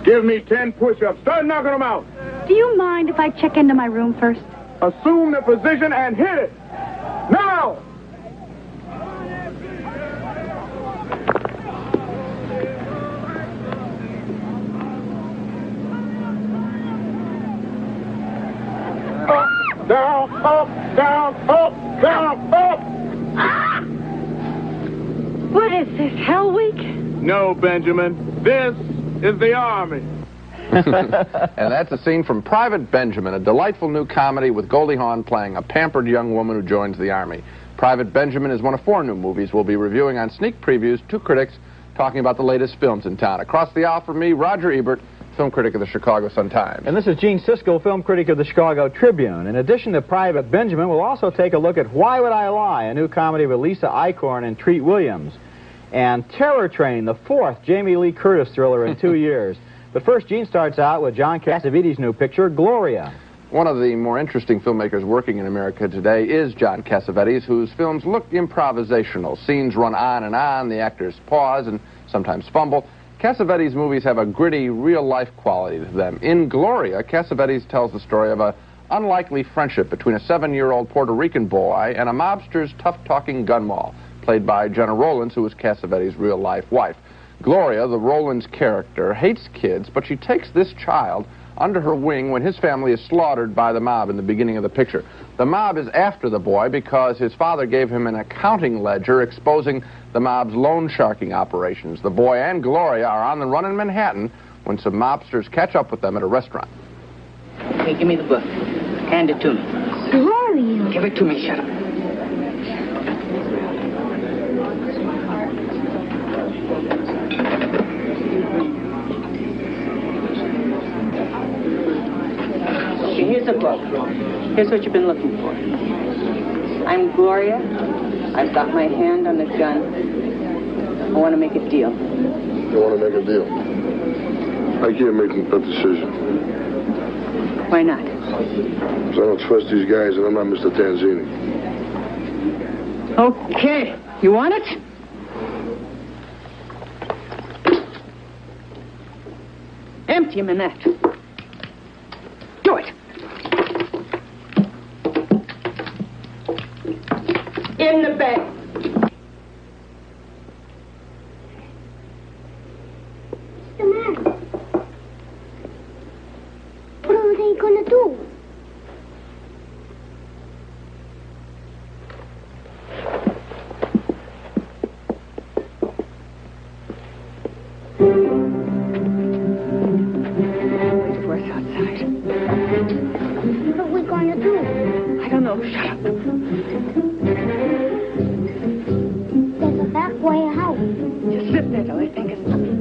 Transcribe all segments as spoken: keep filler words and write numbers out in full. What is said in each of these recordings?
Give me ten push-ups. Start knocking them out. Do you mind if I check into my room first? Assume the position and hit it. Now! Up, down, up, down, up, down, up! Ah! What is this, Hell Week? No, Benjamin. This is the Army. And that's a scene from Private Benjamin, a delightful new comedy with Goldie Hawn playing a pampered young woman who joins the Army. Private Benjamin is one of four new movies we'll be reviewing on Sneak Previews, two critics talking about the latest films in town. Across the aisle from me, Roger Ebert, film critic of the Chicago Sun-Times. And this is Gene Siskel, film critic of the Chicago Tribune. In addition to Private Benjamin, we'll also take a look at Why Would I Lie, a new comedy with Lisa Eichhorn and Treat Williams. And Terror Train, the fourth Jamie Lee Curtis thriller in two years. But first, Gene starts out with John Cassavetes' new picture, Gloria. One of the more interesting filmmakers working in America today is John Cassavetes, whose films look improvisational. Scenes run on and on, the actors pause and sometimes fumble. Cassavetes' movies have a gritty, real-life quality to them. In Gloria, Cassavetes tells the story of an unlikely friendship between a seven-year-old Puerto Rican boy and a mobster's tough-talking gun moll, played by Jenna Rollins, who is Cassavetes' real-life wife. Gloria, the Rollins character, hates kids, but she takes this child under her wing when his family is slaughtered by the mob in the beginning of the picture. The mob is after the boy because his father gave him an accounting ledger exposing the mob's loan sharking operations. The boy and Gloria are on the run in Manhattan when some mobsters catch up with them at a restaurant. Hey, give me the book. Hand it to me. Gloria. Give it to me. Shut up. Here's a book. Here's what you've been looking for. I'm Gloria. I've got my hand on the gun. I want to make a deal. You want to make a deal? I can't make that decision. Why not? Because I don't trust these guys, and I'm not Mister Tanzini. Okay. You want it? Empty, Manette. Do it. In the bag. What's the matter? What are they going to do? It's worse outside. What are we going to do? I don't know. Shut up. There's a back way out. Just sit there till I think it's something.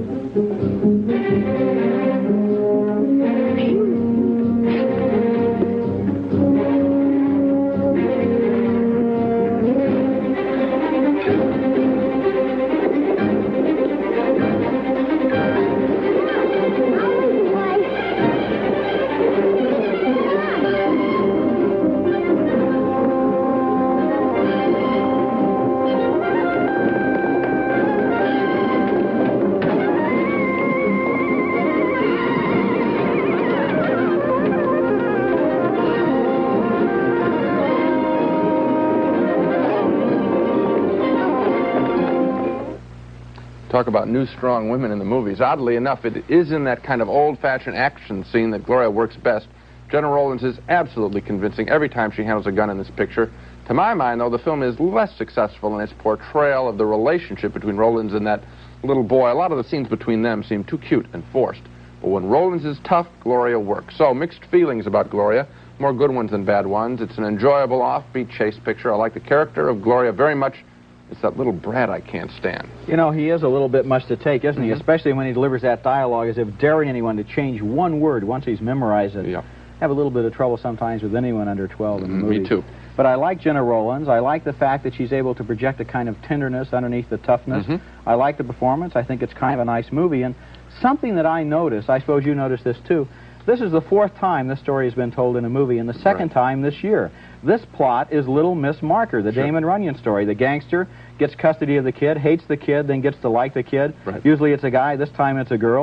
Talk about new, strong women in the movies. Oddly enough, it is in that kind of old-fashioned action scene that Gloria works best. Jenna Rollins is absolutely convincing every time she handles a gun in this picture. To my mind, though, the film is less successful in its portrayal of the relationship between Rollins and that little boy. A lot of the scenes between them seem too cute and forced. But when Rollins is tough, Gloria works. So, mixed feelings about Gloria. More good ones than bad ones. It's an enjoyable, offbeat chase picture. I like the character of Gloria very much. It's that little brat I can't stand. You know, he is a little bit much to take, isn't he? Mm-hmm. Especially when he delivers that dialogue as if daring anyone to change one word once he's memorized it. Yeah. Have a little bit of trouble sometimes with anyone under twelve in the Mm, movie. me too. But I like Jenna Rollins. I like the fact that she's able to project a kind of tenderness underneath the toughness. Mm-hmm. I like the performance. I think it's kind of a nice movie. And something that I noticed, I suppose you noticed this too, this is the fourth time this story has been told in a movie, and the second right. time this year. This plot is Little Miss Marker, the Sure. Damon Runyon story. The gangster gets custody of the kid, hates the kid, then gets to like the kid. Right. Usually it's a guy, this time it's a girl.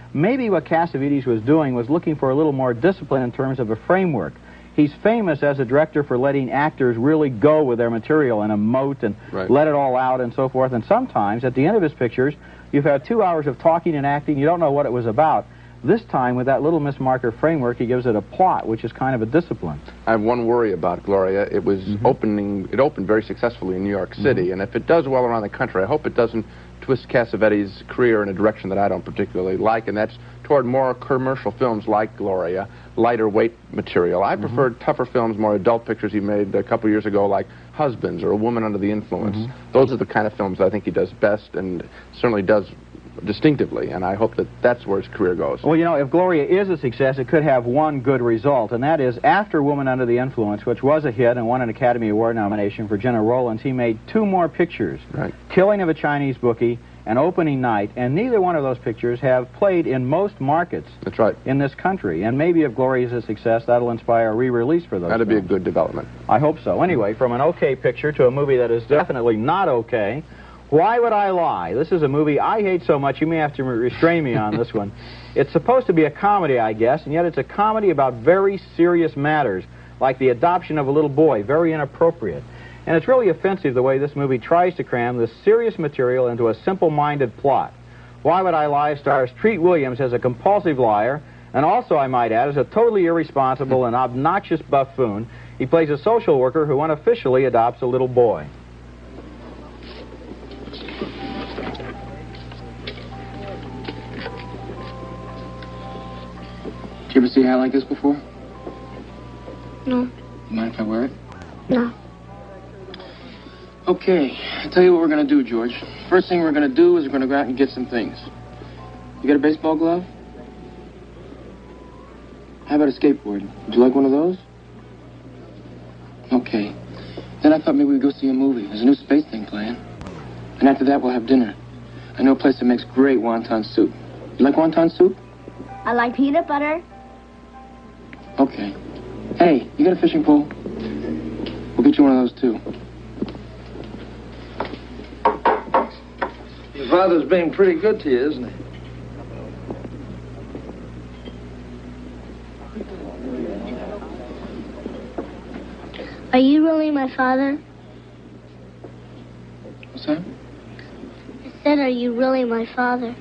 Maybe what Cassavetes was doing was looking for a little more discipline in terms of a framework. He's famous as a director for letting actors really go with their material and emote and Right. let it all out and so forth. And sometimes, at the end of his pictures, you've had two hours of talking and acting, you don't know what it was about. This time, with that little Miss Marker framework, he gives it a plot, which is kind of a discipline. I have one worry about Gloria. It was Mm-hmm. opening, it opened very successfully in New York City, Mm-hmm. and if it does well around the country, I hope it doesn't twist Cassavetes' career in a direction that I don't particularly like, and that's toward more commercial films like Gloria, lighter weight material. I Mm-hmm. preferred tougher films, more adult pictures he made a couple years ago, like Husbands or A Woman Under the Influence. Mm-hmm. Those are the kind of films I think he does best and certainly does distinctively, and I hope that that's where his career goes. Well, you know, if Gloria is a success, it could have one good result, and that is after Woman Under the Influence, which was a hit and won an Academy Award nomination for Gena Rowlands, he made two more pictures, Right. Killing of a Chinese Bookie and Opening Night, and neither one of those pictures have played in most markets That's right. in this country. And maybe if Gloria is a success, that'll inspire a re-release for those That'd be a films. good development. I hope so. Anyway, from an okay picture to a movie that is definitely not okay, Why Would I Lie? This is a movie I hate so much, you may have to restrain me on this one. It's supposed to be a comedy, I guess, and yet it's a comedy about very serious matters, like the adoption of a little boy, very inappropriate. And it's really offensive the way this movie tries to cram this serious material into a simple-minded plot. Why Would I Lie stars Treat Williams as a compulsive liar, and also, I might add, as a totally irresponsible and obnoxious buffoon. He plays a social worker who unofficially adopts a little boy. Did you ever see a hat like this before? No. You mind if I wear it? No. Okay, I'll tell you what we're gonna do, George. First thing we're gonna do is we're gonna go out and get some things. You got a baseball glove? How about a skateboard? Would you like one of those? Okay. Then I thought maybe we'd go see a movie. There's a new space thing playing. And after that, we'll have dinner. I know a place that makes great wonton soup. You like wonton soup? I like peanut butter. Okay. Hey, you got a fishing pole? We'll get you one of those, too. Your father's being pretty good to you, isn't he? Are you really my father? What's that? I said, are you really my father?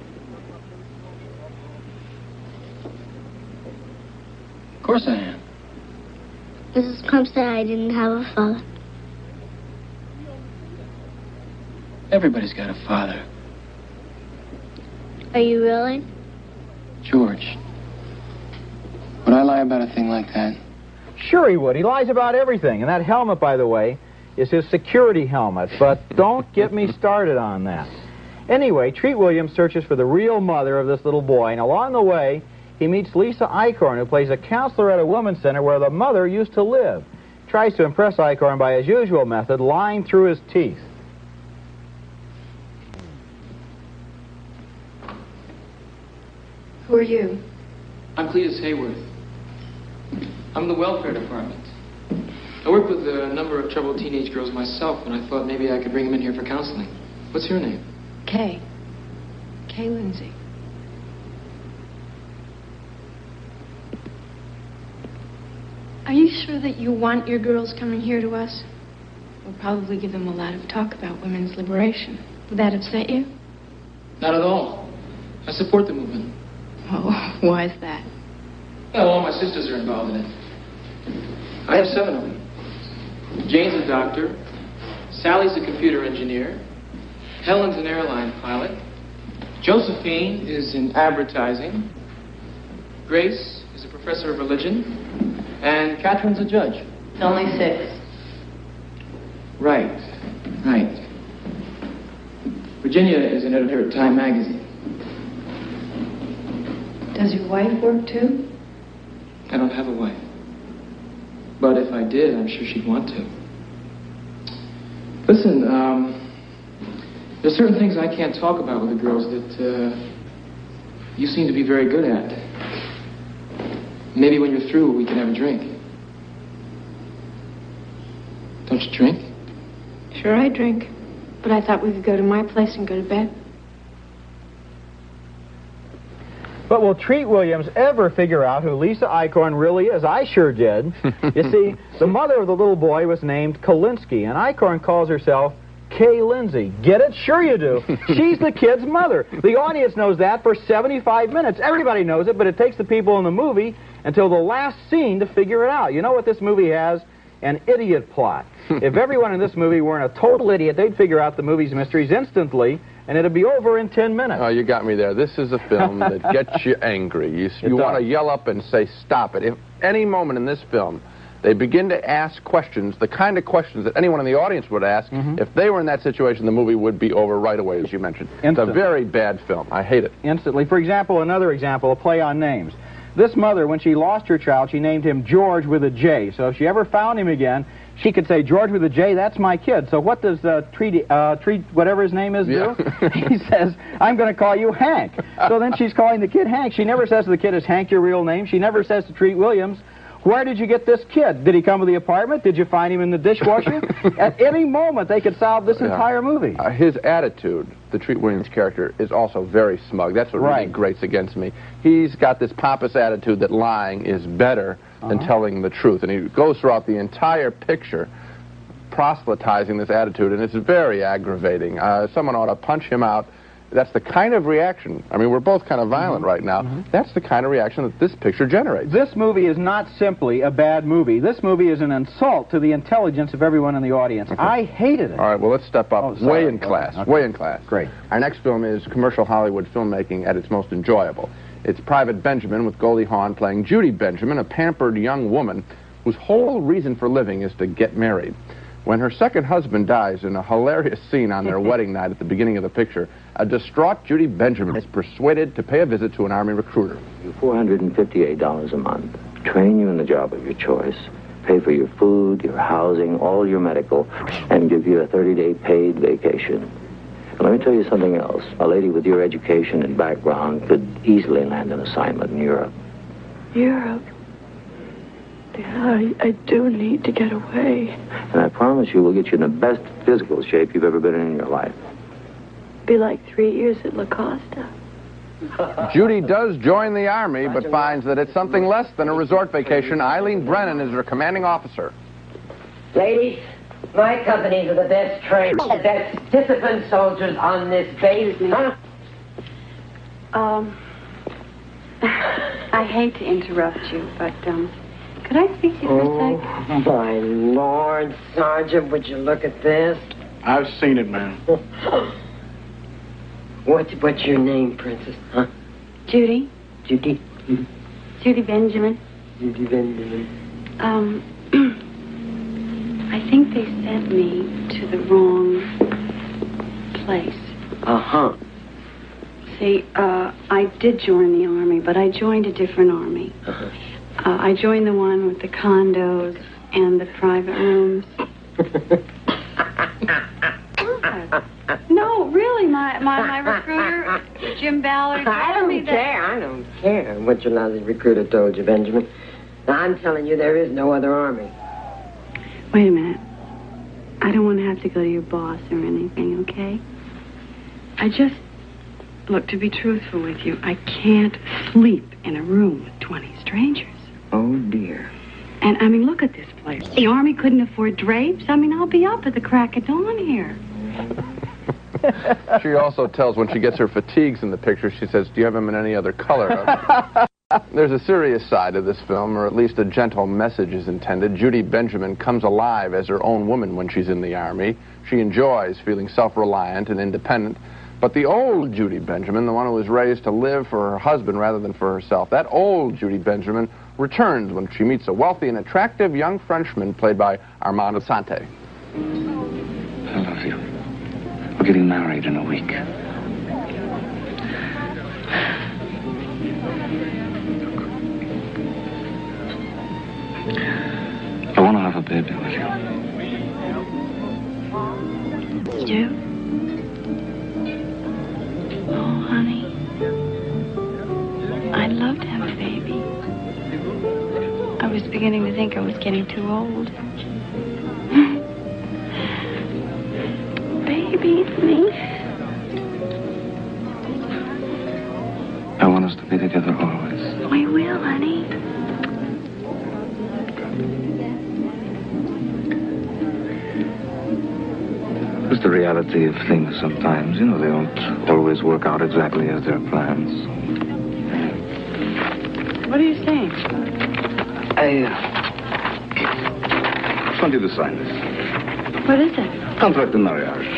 Of course I am. Missus Crump said I didn't have a father. Everybody's got a father. Are you really? George, would I lie about a thing like that? Sure he would. He lies about everything. And that helmet, by the way, is his security helmet. But don't get me started on that. Anyway, Treat Williams searches for the real mother of this little boy. And along the way, he meets Lisa Eichhorn, who plays a counselor at a women's center where the mother used to live. Tries to impress Eichhorn by his usual method, lying through his teeth. Who are you? I'm Cletus Hayworth. I'm in the welfare department. I work with a number of troubled teenage girls myself, and I thought maybe I could bring them in here for counseling. What's your name? Kay. Kay Lindsay. Are you sure that you want your girls coming here to us? We'll probably give them a lot of talk about women's liberation. Would that upset you? Not at all. I support the movement. Oh, why is that? Well, all my sisters are involved in it. I have seven of them. Jane's a doctor. Sally's a computer engineer. Helen's an airline pilot. Josephine is in advertising. Grace is a professor of religion. And Catherine's a judge. It's only six. Right, right. Virginia is an editor at Time magazine. Does your wife work too? I don't have a wife. But if I did, I'm sure she'd want to. Listen, um, there's certain things I can't talk about with the girls that uh, you seem to be very good at. Maybe when you're through, we can have a drink. Don't you drink? Sure, I drink. But I thought we could go to my place and go to bed. But will Treat Williams ever figure out who Lisa Eichhorn really is? I sure did. You see, the mother of the little boy was named Kalinsky, and Eichhorn calls herself Kay Lindsay. Get it? Sure you do. She's the kid's mother. The audience knows that for seventy-five minutes. Everybody knows it, but it takes the people in the movie until the last scene to figure it out. You know what this movie has? An idiot plot. If everyone in this movie weren't a total idiot, they'd figure out the movie's mysteries instantly, and it'd be over in ten minutes. Oh, you got me there. This is a film that gets you angry. You, you want to yell up and say, stop it. If any moment in this film they begin to ask questions, the kind of questions that anyone in the audience would ask, mm-hmm. if they were in that situation, the movie would be over right away, as you mentioned. Instantly. It's a very bad film. I hate it. Instantly. For example, another example, a play on names. This mother, when she lost her child, she named him George with a J. So if she ever found him again, she could say, George with a J, that's my kid. So what does uh, treat, uh, treat whatever his name is yeah. do? He says, I'm going to call you Hank. So then she's calling the kid Hank. She never says to the kid, is Hank your real name? She never says to Treat Williams, where did you get this kid? Did he come to the apartment? Did you find him in the dishwasher? At any moment, they could solve this yeah. entire movie. Uh, his attitude, the Treat Williams character, is also very smug. That's what right. really grates against me. He's got this pompous attitude that lying is better uh-huh. than telling the truth. And he goes throughout the entire picture proselytizing this attitude, and it's very aggravating. Uh, someone ought to punch him out. That's the kind of reaction. I mean, we're both kind of violent mm-hmm. right now. Mm-hmm. That's the kind of reaction that this picture generates. This movie is not simply a bad movie. This movie is an insult to the intelligence of everyone in the audience. Okay. I hated it. All right, well, let's step up. Oh, way in class. Okay. Way in class. Great. Our next film is commercial Hollywood filmmaking at its most enjoyable. It's Private Benjamin, with Goldie Hawn playing Judy Benjamin, a pampered young woman whose whole reason for living is to get married. When her second husband dies in a hilarious scene on their wedding night at the beginning of the picture, a distraught Judy Benjamin is persuaded to pay a visit to an Army recruiter. four hundred fifty-eight dollars a month. Train you in the job of your choice. Pay for your food, your housing, all your medical, and give you a thirty-day paid vacation. And let me tell you something else. A lady with your education and background could easily land an assignment in Europe. Europe? I, I do need to get away. And I promise you we'll get you in the best physical shape you've ever been in in your life. Be like three years at La Costa. Judy does join the Army, but finds that it's something less than a resort vacation. Eileen Brennan is her commanding officer. Ladies, my companies are the best trained, the best disciplined soldiers on this base. Huh? Um, I hate to interrupt you, but, um... could I speak to you for oh, a sec? My Lord, Sergeant, would you look at this? I've seen it, ma'am. What's, what's your name, Princess? Huh? Judy. Judy? Mm-hmm. Judy Benjamin. Judy Benjamin. Um, I think they sent me to the wrong place. Uh-huh. See, uh, I did join the Army, but I joined a different Army. Uh-huh. Uh, I joined the one with the condos and the private rooms. No, really, my, my, my recruiter, Jim Ballard, told I don't me that... care, I don't care what your lousy recruiter told you, Benjamin. Now, I'm telling you, there is no other Army. Wait a minute. I don't want to have to go to your boss or anything, okay? I just... Look, to be truthful with you, I can't sleep in a room with twenty strangers. Oh, dear. And, I mean, look at this place. The Army couldn't afford drapes. I mean, I'll be up at the crack of dawn here. She also tells when she gets her fatigues in the picture, she says, do you have them in any other color? There's a serious side of this film, or at least a gentle message is intended. Judy Benjamin comes alive as her own woman when she's in the Army. She enjoys feeling self-reliant and independent. But the old Judy Benjamin, the one who was raised to live for her husband rather than for herself, that old Judy Benjamin returns when she meets a wealthy and attractive young Frenchman played by Armand Assante. I love you. We're getting married in a week. I want to have a baby with you. You do? Oh, honey. I'd love to have a baby. I was beginning to think I was getting too old. Baby, me. I want us to Be together always. We will, honey. It's the reality of things sometimes. You know, they don't always work out exactly as their plans. What are you saying? I uh, just want you to sign this. What is it? Contract de mariage.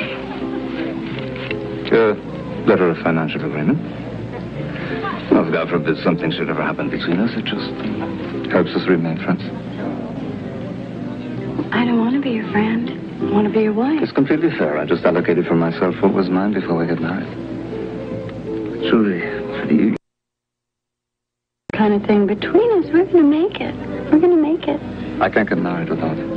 A letter of financial agreement. Well, if God forbid something should ever happen between us, it just helps us remain friends. I don't want to be your friend. I want to be your wife. It's completely fair. I just allocated for myself what was mine before we get married. Julie, Julie, Kind of thing between us. We're going to make it. We're going to make it. I can't get married without it.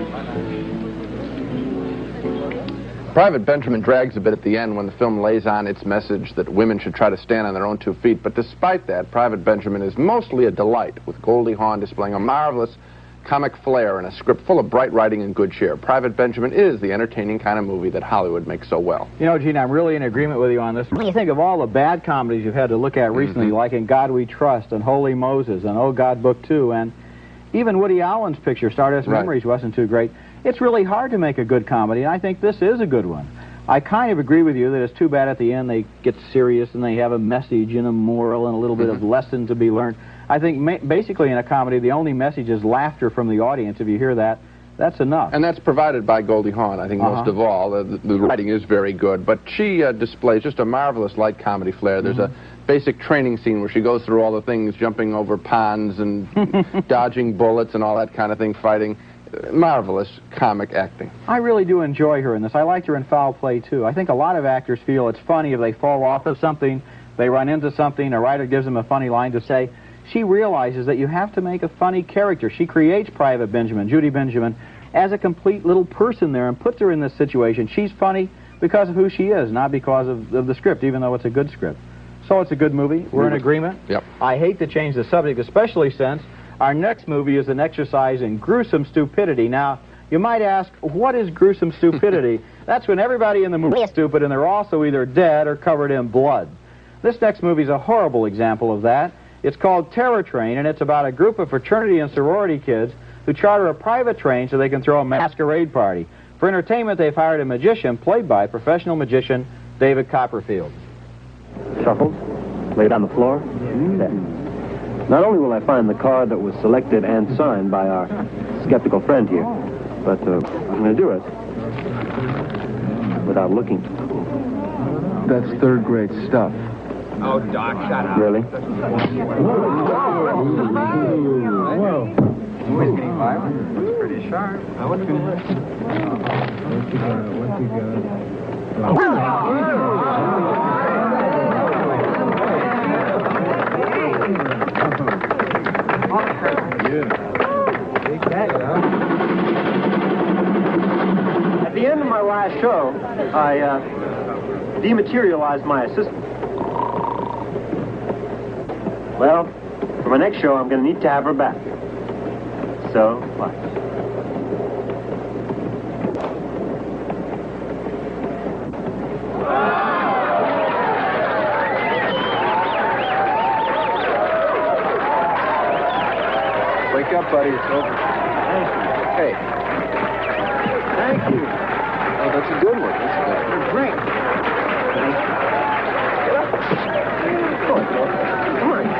Private Benjamin drags a bit at the end when the film lays on its message that women should try to stand on their own two feet. But despite that, Private Benjamin is mostly a delight, with Goldie Hawn displaying a marvelous comic flair and a script full of bright writing and good cheer. Private Benjamin is the entertaining kind of movie that Hollywood makes so well. You know, Gene, I'm really in agreement with you on this. When you think of all the bad comedies you've had to look at recently, mm-hmm. like In God We Trust and Holy Moses and Oh God Book Two, and even Woody Allen's picture, Stardust right. Memories, wasn't too great. It's really hard to make a good comedy, and I think this is a good one. I kind of agree with you that it's too bad at the end they get serious and they have a message and a moral and a little bit mm-hmm. of lesson to be learned. I think ma basically in a comedy, the only message is laughter from the audience. If you hear that, that's enough. And that's provided by Goldie Hawn, I think, uh-huh. most of all. The, the writing is very good, but she uh, displays just a marvelous light comedy flair. There's mm-hmm. a basic training scene where she goes through all the things, jumping over ponds and dodging bullets and all that kind of thing, fighting. Marvelous comic acting. I really do enjoy her in this. I liked her in Foul Play, too. I think a lot of actors feel it's funny if they fall off of something, they run into something, a writer gives them a funny line to say. She realizes that you have to make a funny character. She creates Private Benjamin, Judy Benjamin, as a complete little person there and puts her in this situation. She's funny because of who she is, not because of, of the script, even though it's a good script. So it's a good movie. We're in agreement. Yep. I hate to change the subject, especially since our next movie is an exercise in gruesome stupidity. Now, you might ask, what is gruesome stupidity? That's when everybody in the movie is stupid and they're also either dead or covered in blood. This next movie is a horrible example of that. It's called Terror Train, and it's about a group of fraternity and sorority kids who charter a private train so they can throw a masquerade party. For entertainment, they've hired a magician played by professional magician David Copperfield. Shuffled, laid on the floor. Mm. Not only will I find the card that was selected and signed by our skeptical friend here, but uh, I'm going to do it without looking. That's third-grade stuff. Oh, Doc, shut up. Really? Whoa. Always getting violent. It's pretty sharp. I wonder who it is. What's he got? What's he got? At the end of my last show, I uh, dematerialized my assistant. Well, for my next show, I'm going to need to have her back. So, what? Wake up, buddy. It's over. Thank you. Hey. Thank you. Oh, that's a good one. That's a good one. Great. Thank you. Get up. Come on, Phil. Come on.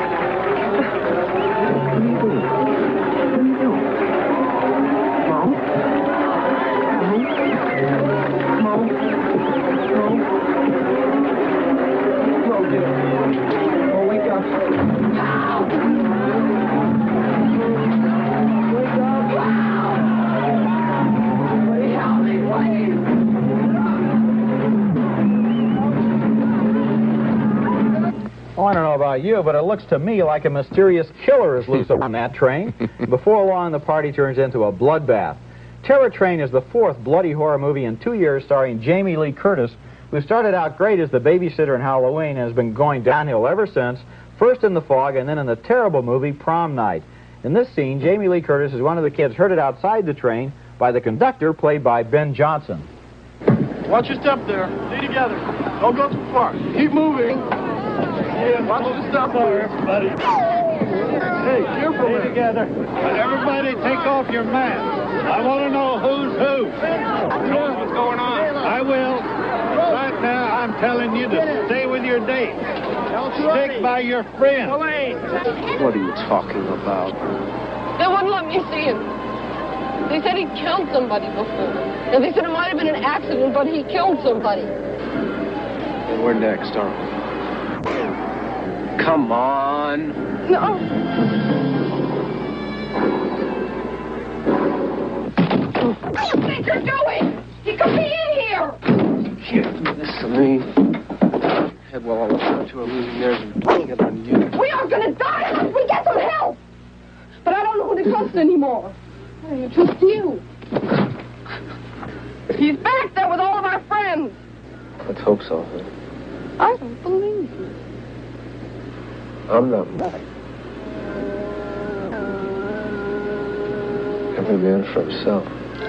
Oh, I don't know about you, but it looks to me like a mysterious killer is loose on that train. Before long, the party turns into a bloodbath. Terror Train is the fourth bloody horror movie in two years starring Jamie Lee Curtis, who started out great as the babysitter in Halloween and has been going downhill ever since, first in The Fog and then in the terrible movie Prom Night. In this scene, Jamie Lee Curtis is one of the kids herded outside the train by the conductor, played by Ben Johnson. Watch your step there. Stay together. Don't go too far. Keep moving. Watch the stuff there, everybody. Hey, careful there. Together. Everybody take off your mask. I want to know who's who. Tell us what's going on. I will. Right now, I'm telling you to stay with your date. Stick by your friend. What are you talking about? They wouldn't let me see him. They said he killed somebody before. And they said it might have been an accident, but he killed somebody. And we're next, aren't we? Come on. No. What do you think you're doing? He could be in here. You can't do this to me. Head while all the friends who are losing theirs and doing it on you. We are going to die unless we get some help. But I don't know who to trust anymore. I don't trust you. He's back there with all of our friends. Let's hope so. Huh? I don't believe you. I'm not back. Every man for himself.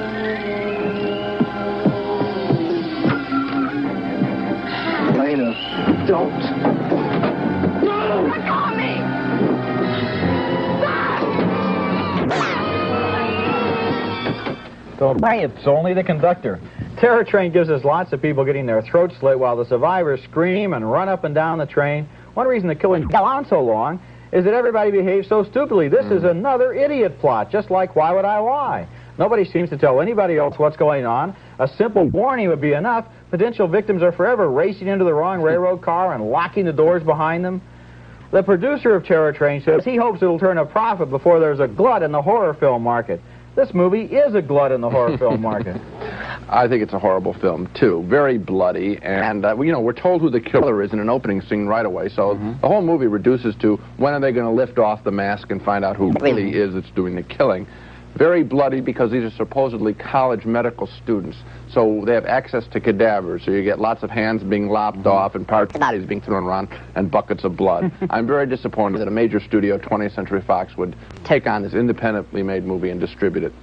Lena, don't. No! Let go of me! Don't buy it. It's only the conductor. Terror Train gives us lots of people getting their throats slit while the survivors scream and run up and down the train. One reason the killing go on so long is that everybody behaves so stupidly. This mm. is another idiot plot, just like Why Would I Lie? Nobody seems to tell anybody else what's going on. A simple warning would be enough. Potential victims are forever racing into the wrong railroad car and locking the doors behind them. The producer of Terror Train says he hopes it'll turn a profit before there's a glut in the horror film market. This movie is a glut in the horror film market. I think it's a horrible film, too. Very bloody, and, uh, you know, we're told who the killer is in an opening scene right away, so mm-hmm. the whole movie reduces to when are they going to lift off the mask and find out who really is that's doing the killing. Very bloody because these are supposedly college medical students, so they have access to cadavers, so you get lots of hands being lopped mm-hmm. off and parts of bodies being thrown around and buckets of blood. I'm very disappointed that a major studio, twentieth Century Fox, would take on this independently made movie and distribute it.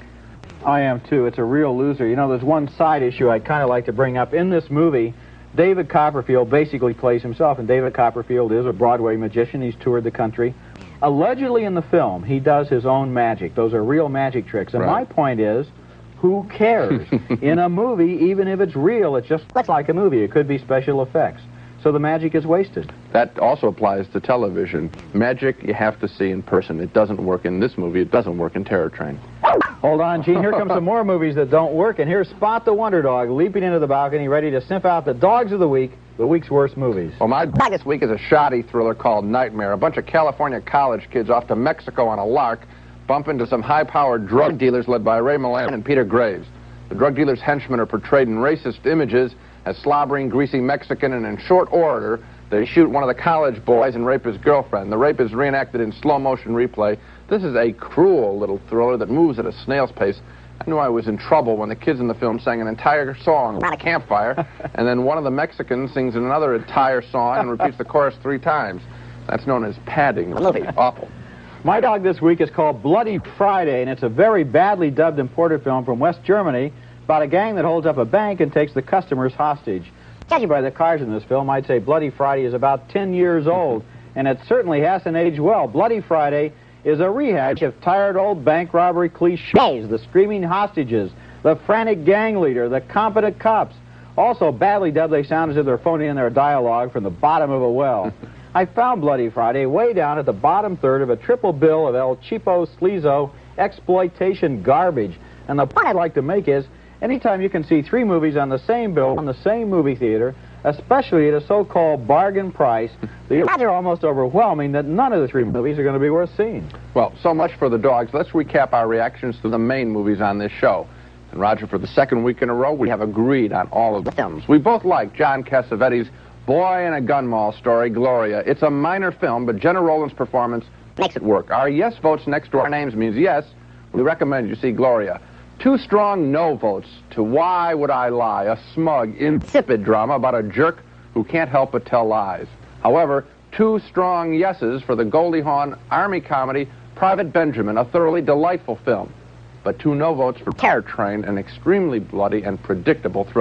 I am, too. It's a real loser. You know, there's one side issue I'd kind of like to bring up. In this movie, David Copperfield basically plays himself, and David Copperfield is a Broadway magician. He's toured the country. Allegedly in the film, he does his own magic. Those are real magic tricks. And right. my point is, who cares? In a movie, even if it's real, it's just like a movie. It could be special effects. So the magic is wasted. That also applies to television. Magic you have to see in person. It doesn't work in this movie. It doesn't work in Terror Train. Hold on, Gene. Here come some more movies that don't work. And here's Spot the Wonder Dog leaping into the balcony, ready to sniff out the dogs of the week, the week's worst movies. Well, my dog this week is a shoddy thriller called Nightmare. A bunch of California college kids off to Mexico on a lark bump into some high-powered drug dealers led by Ray Milland and Peter Graves. The drug dealers' henchmen are portrayed in racist images as slobbering, greasy Mexican, and in short order, they shoot one of the college boys and rape his girlfriend. The rape is reenacted in slow-motion replay. This is a cruel little thriller that moves at a snail's pace. I knew I was in trouble when the kids in the film sang an entire song around a campfire, and then one of the Mexicans sings another entire song and repeats the chorus three times. That's known as padding. The movie. Awful. My dog this week is called Bloody Friday, and it's a very badly dubbed imported film from West Germany about a gang that holds up a bank and takes the customers hostage. Judging by the cars in this film, I'd say Bloody Friday is about ten years old, and it certainly hasn't aged well. Bloody Friday is a rehash of tired old bank robbery cliches, the screaming hostages, the frantic gang leader, the competent cops. Also, badly dubbed, they sound as if they're phoning in their dialogue from the bottom of a well. I found Bloody Friday way down at the bottom third of a triple bill of El Cheapo Sleazo exploitation garbage. And the point I'd like to make is, anytime you can see three movies on the same bill in the same movie theater, especially at a so-called bargain price, the odds are almost overwhelming that none of the three movies are going to be worth seeing. Well, so much for the dogs. Let's recap our reactions to the main movies on this show. And Roger, for the second week in a row, we have agreed on all of the films. We both like John Cassavetes' Boy in a Gun Mall story, Gloria. It's a minor film, but Jenna Roland's performance makes it work. Our yes votes next to our names means yes, we recommend you see Gloria. Two strong no votes to Why Would I Lie, a smug, insipid drama about a jerk who can't help but tell lies. However, two strong yeses for the Goldie Hawn Army comedy Private Benjamin, a thoroughly delightful film. But two no votes for Terror Train, an extremely bloody and predictable thriller.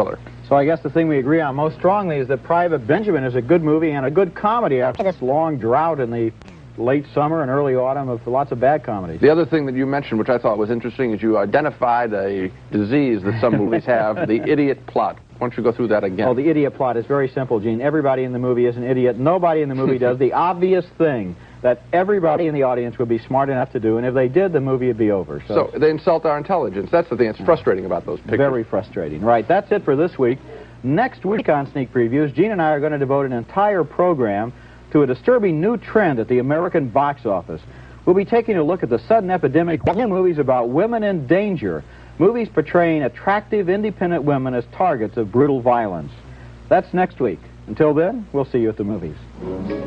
So I guess the thing we agree on most strongly is that Private Benjamin is a good movie and a good comedy after this long drought in the late summer and early autumn of lots of bad comedies. The other thing that you mentioned, which I thought was interesting, is you identified a disease that some movies have, the idiot plot. Why don't you go through that again? Oh, the idiot plot is very simple, Gene. Everybody in the movie is an idiot. Nobody in the movie does the obvious thing that everybody in the audience would be smart enough to do, and if they did, the movie would be over. So, so they insult our intelligence. That's the thing that's frustrating about those pictures. Very frustrating. Right, that's it for this week. Next week on Sneak Previews, Gene and I are going to devote an entire program to a disturbing new trend at the American box office. We'll be taking a look at the sudden epidemic of movies about women in danger, movies portraying attractive, independent women as targets of brutal violence. That's next week. Until then, we'll see you at the movies.